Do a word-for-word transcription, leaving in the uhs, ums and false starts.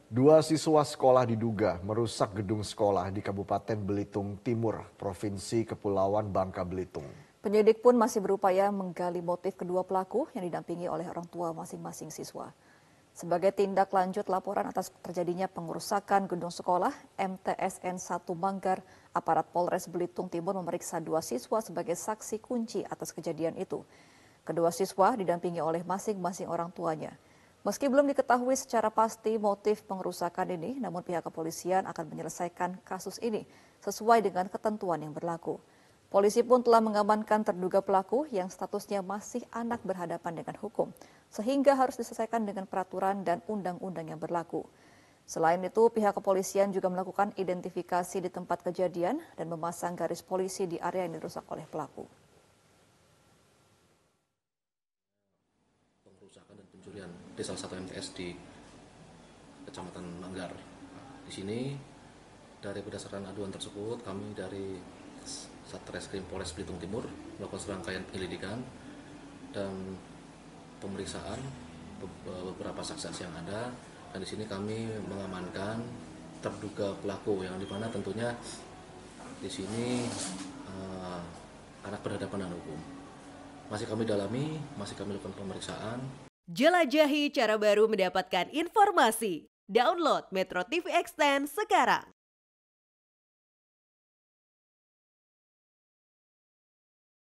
Dua siswa sekolah diduga merusak gedung sekolah di Kabupaten Belitung Timur, Provinsi Kepulauan Bangka Belitung. Penyidik pun masih berupaya menggali motif kedua pelaku yang didampingi oleh orang tua masing-masing siswa. Sebagai tindak lanjut laporan atas terjadinya pengerusakan gedung sekolah, M T S N satu Manggar, aparat Polres Belitung Timur memeriksa dua siswa sebagai saksi kunci atas kejadian itu. Kedua siswa didampingi oleh masing-masing orang tuanya. Meski belum diketahui secara pasti motif pengerusakan ini, namun pihak kepolisian akan menyelesaikan kasus ini sesuai dengan ketentuan yang berlaku. Polisi pun telah mengamankan terduga pelaku yang statusnya masih anak berhadapan dengan hukum, sehingga harus diselesaikan dengan peraturan dan undang-undang yang berlaku. Selain itu, pihak kepolisian juga melakukan identifikasi di tempat kejadian dan memasang garis polisi di area yang dirusak oleh pelaku. Pengerusakan dan pencurian di salah satu M T S di Kecamatan Manggar. Di sini dari berdasarkan aduan tersebut, kami dari Satreskrim Polres Belitung Timur melakukan serangkaian penyelidikan dan pemeriksaan beberapa saksi-saksi yang ada, dan di sini kami mengamankan terduga pelaku yang dimana tentunya di sini uh, anak berhadapan dengan hukum. Masih kami dalami, masih kami lakukan pemeriksaan. Jelajahi cara baru mendapatkan informasi. Download Metro T V Extend sekarang.